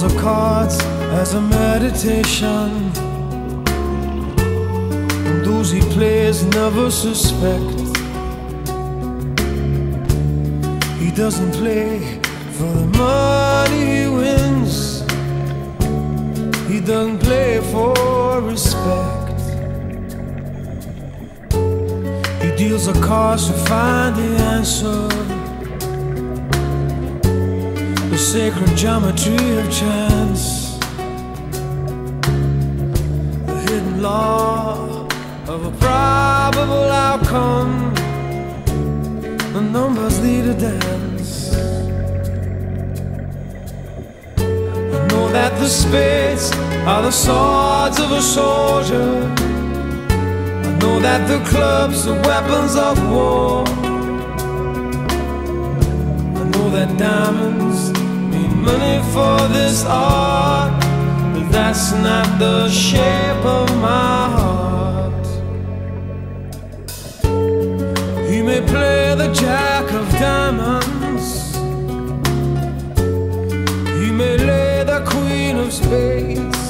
deals the cards as a meditation, and those he plays never suspect. He doesn't play for the money he wins, he doesn't play for respect. He deals the cards to find the answer, the sacred geometry of chance, the hidden law of a probable outcome. The numbers lead a dance. I know that the spades are the swords of a soldier, I know that the clubs are weapons of war, I know that diamonds need money for this art, but that's not the shape of my heart. He may play the jack of diamonds, he may lay the queen of spades,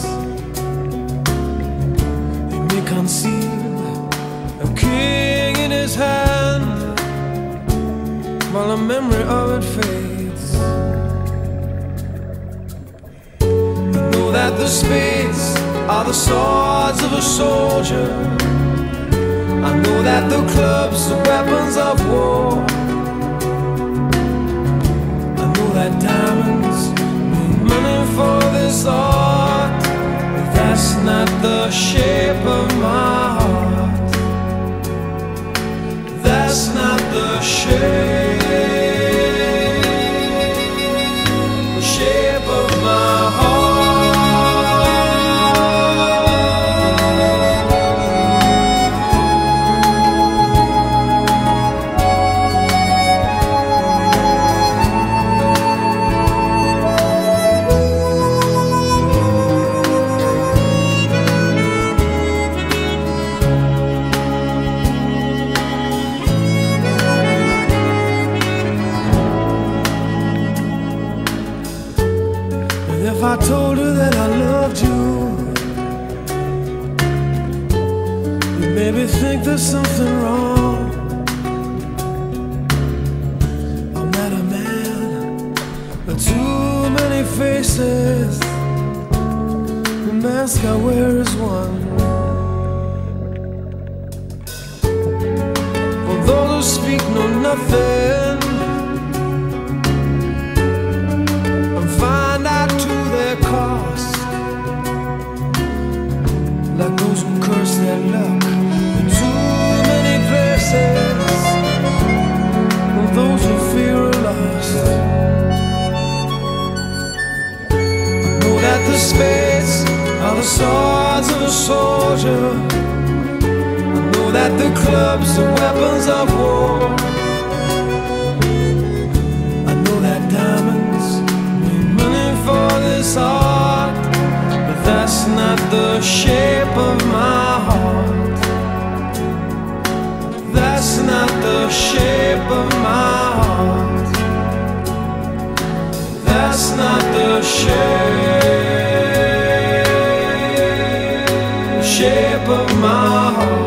he may conceal a king in his hand while the memory of it fades. I know that the spades are the swords of a soldier, I know that the clubs are weapons of war, I know that diamonds need money for this art, but that's not the shape of my heart. That's not the shape of my heart. If I told her that I loved you, you'd maybe think there's something wrong. I'm not a man with too many faces, the mask I wear is one. For those who speak know nothing and find out to their cost, like those who curse their luck in too many places, and those who fear are lost. I know that the spades are the swords of a soldier, I know that the clubs are weapons of war, I know that diamonds need money for this art, but that's not the shape of my heart. That's not the shape of my heart. That's not the shape of my heart.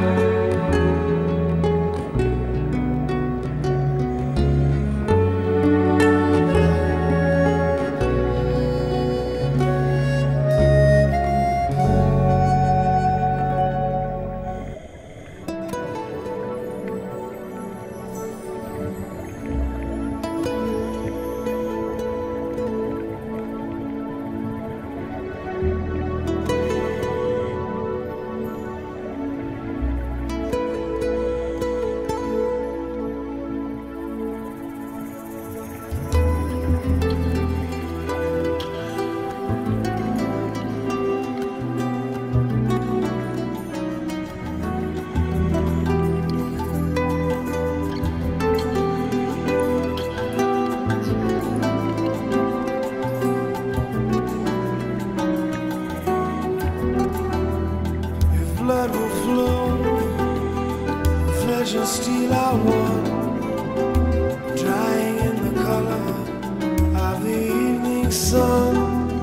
Blood will flow, flesh and steel are one, drying in the color of the evening sun.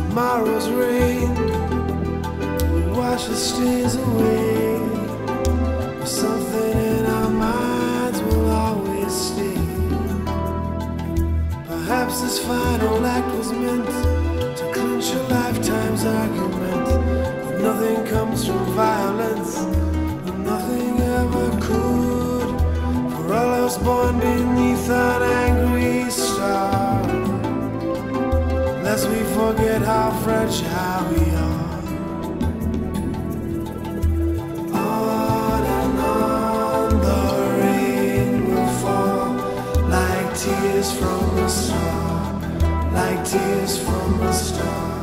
tomorrow's rain will wash the stains away, but something in our minds will always stay. Perhaps this final act was meant to clinch a lifetime's argument, that nothing comes from violence, and nothing ever could. For all of us born beneath an angry star, lest we forget how fragile we are. On and on the rain will fall, like tears from a star, like tears from a star.